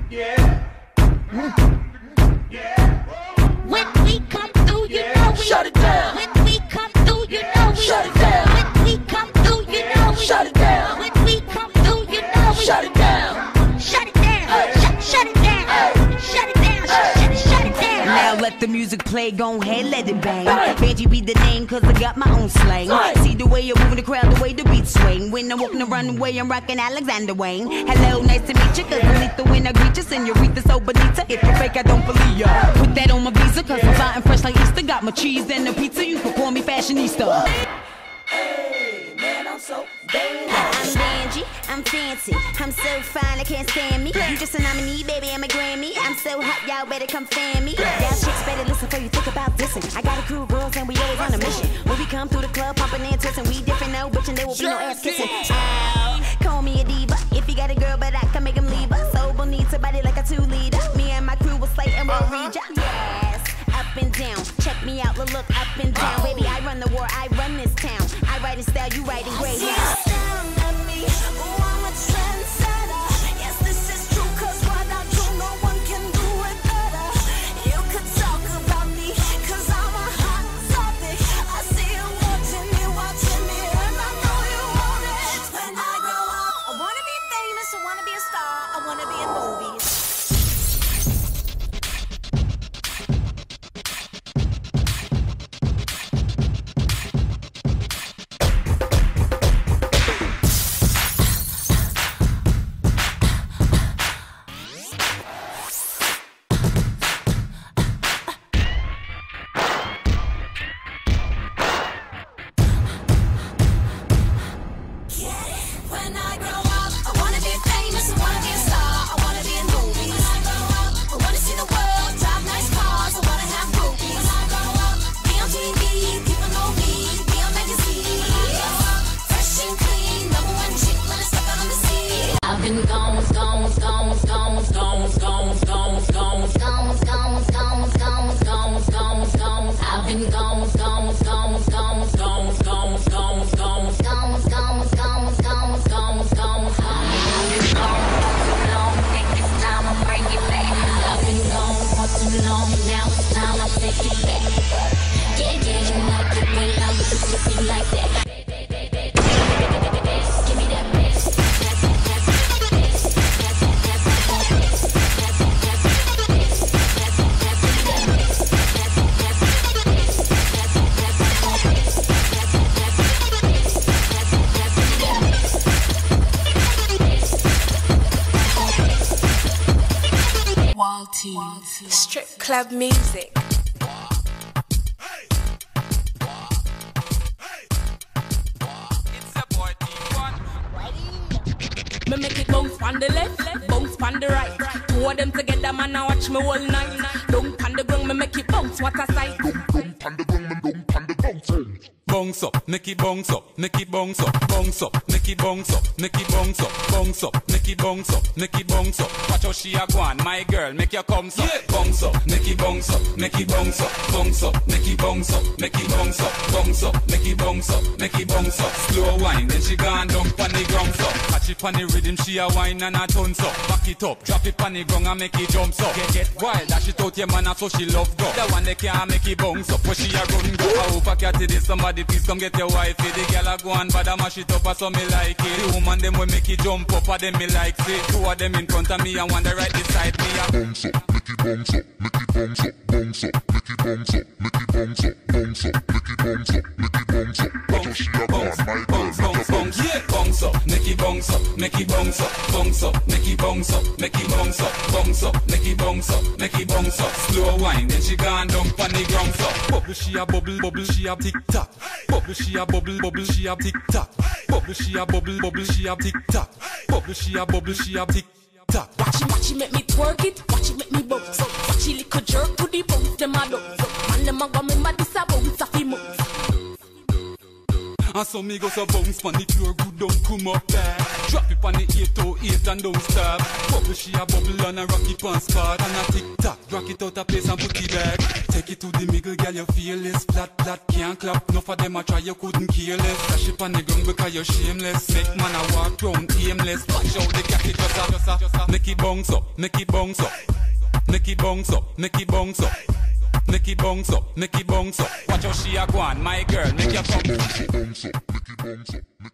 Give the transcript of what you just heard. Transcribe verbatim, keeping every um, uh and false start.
Yeah. Yeah. When we come through, you know we shut it down. When we come through, you know we shut it down. When we come through, you know we shut it down. When we come through, you know we shut it down. Shut it down. Shut, shut it down. Shut it down. Shut, shut it down. Now let the music play, gon' ahead, let it bang. Benji be the name, cause I got my own slang. See the way you're moving the crowd, the way the beat swing. When I'm walking the runway, I'm rocking Alexander Wayne. Hello, nice to meet you, cause I'm lethal when I greet you. Senorita, so bonita, if you're fake, I don't believe ya. Put that on my visa, cause I'm flying fresh like Easter. Got my cheese and the pizza, you can call me fashionista. Hey, man, I'm so bad. I'm Benji, I'm fancy, I'm so fine, I can't stand me. You just a nominee, baby, I'm a Grammy. I'm so hot, y'all better come fan me. Y'all chicks better listen before you think about dissing. I got a crew of girls and we always on a mission. When we come through the club, pumping and twisting, we different, no bitch, and there will be no ass kissing. Oh, call me a diva, if you got a girl, but I can make him leave her. So bonita, body like a two-liter. Me and my crew will slay and we'll read ya. Yes, up and down, check me out, look, look, up and down. Baby, I run the war, I run this town. I write in style, you write in greyhound. Strip club music. Me make it bounce on the left, bounce on the right. Two of them together, man, I watch me all night. Don't pan the ground, me make it bounce, what a sight. Don't pan the ground, me don't pan the ground. Bounce up, make it bounce up, make it bounce up, bounce up, make it bounce up, make it bounce up, bounce up, make it bounce up, make it bounce up. Watch how she a go on, my girl, make your comes up. Bounce up, make it bounce up, make it bounce up, bounce up, make it bounce up, make it bounce up, bounce up, make it bounce up, make it bounce up. Slow wine, then she gone down pon the ground up. Catch it pon the rhythm, she a wine and a tons up. Back it up, drop it pon the ground and make it jumps up. Get get wild, dash it out your man, so she love go. The one that can't make it bounce up, where she a run go. I hope I catch it, somebody please come get your wifey. The girl a go and bad a mash it up, so me like it. The woman them will make it jump up, and them me like it. Two of them in front of me and one the right beside me. Bounce up, make it bounce up, make it bounce up, bounce up, make it bounce up, make it bounce up, bounce up, make it bounce up, make it bounce up. Watch how she a go on, my girl, make your bounce up. Bounce up, make it bounce up, make it bounce up, bounce up, make it bounce up, make it bounce up, bounce up, make it bounce up, make it bounce up. Slow wine, then she gone down pon the ground up. Bubble she a bubble, bubble she a tick tock. Bubble she a bubble, bubble she a tick tock. Bubble she a bubble, bubble she a tick tock. Bubble she a bubble she a tick tock. Watch it, watch it, make me twerk it. Watch it, make me bounce up. Watch it, lick a jerk to the bounce, them a bounce up. And them a go remember this a bounce off the mouth. And so me go so bounce pon the floor, good don't come up back. Drop it pon the eight oh eight and don't stop. Bubble she a bubble and a rock it on spot. And a tick tock, rock it out a place and put it back. Take it to the middle, girl, you feel this. Flat, flat, can't clap. Enough of them a try, you couldn't care less. Dash it on the ground because you're shameless. Make man a walk round aimless. Watch out the cat, it just a, just a, just a. Make it bounce up, make it bounce up. Make it bounce up, make it bounce up. Make it bounce up, make it bounce up. Watch how she a go on, my girl, make your come. Bounce up, bounce up, make it bounce up.